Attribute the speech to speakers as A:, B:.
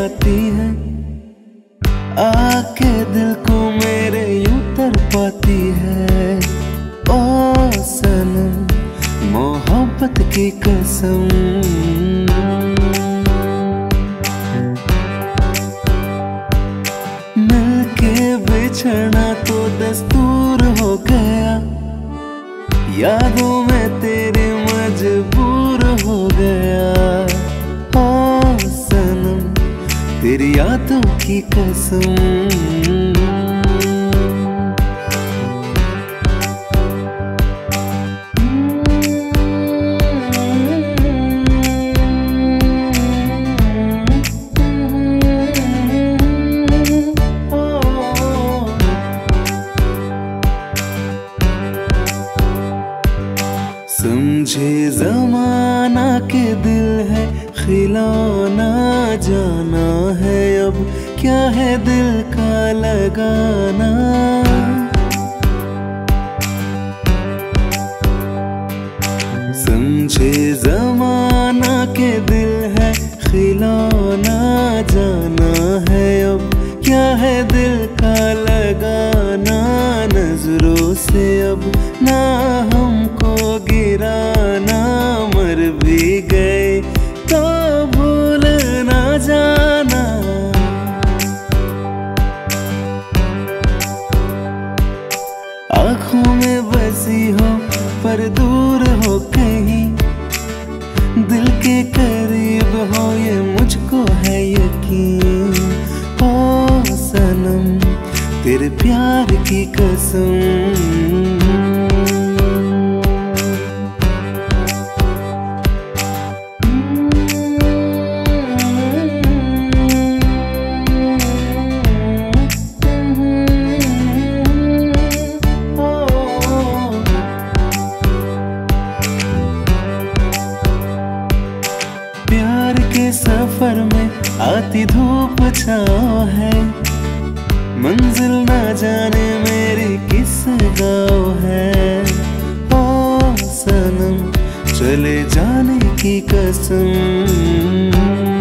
A: जाती है, आके दिल को मेरे यूं तड़पाती है। ओ सनम मोहब्बत की कसम, मिलके बिछड़ना तो दस्तूर हो गया, यादों में तेरे मजबूर हो गया। ओ सनम तेरी यादों की कसम। समझे जमाना के दिल है खिलौना, जाना है अब क्या है दिल का लगाना। समझे जमाना के दिल है खिलौना, जाना है अब क्या है दिल का लगाना। नजरों से अब ना हमको गिराना, मर भी गए तो भूल ना जाना। आँखों में बसी हो पर दूर हो कहीं, दिल के करीब हो ये मुझको है यकीन। ओ सनम तेरे प्यार की कसम। प्यार के सफर में आती धूप छाँव है, मंजिल ना जाने मेरी किस गाँव है। ओ सनम चले जाने की कसम।